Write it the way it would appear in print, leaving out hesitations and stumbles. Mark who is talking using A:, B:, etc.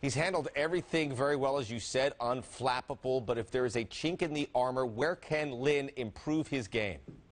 A: He's handled everything very well, as you said, unflappable. But if there is a chink in the armor, where can Lynn improve his game?